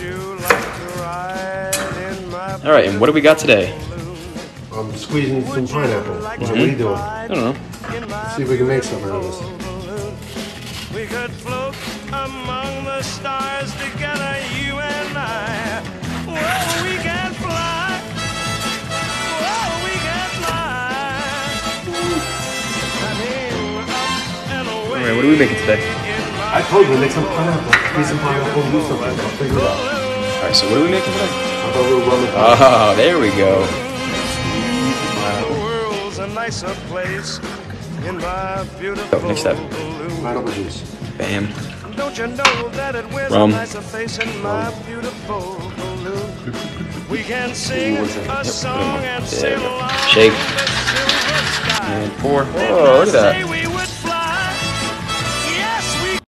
Alright, and what do we got today? I'm squeezing some pineapple. What are you doing? I don't know. Let's see if we can make something out of this. We could float among the stars together, you and I. Whoa, we can fly. Whoa, we can fly. Alright, what are we making today? I told you to make some pineapple. Squeeze some pineapple and do something. I'll figure it out. Alright, so what are we making today? How about a little rum and Oh, there we go. The world's a nicer place in my beautiful Oh, next step. pineapple juice. Bam. Don't you know that it wears Rum. a nicer face in my beautiful balloon? We can sing a song and There sail we go. along Shake. the silver sky. And pour. Oh, look at that. Say we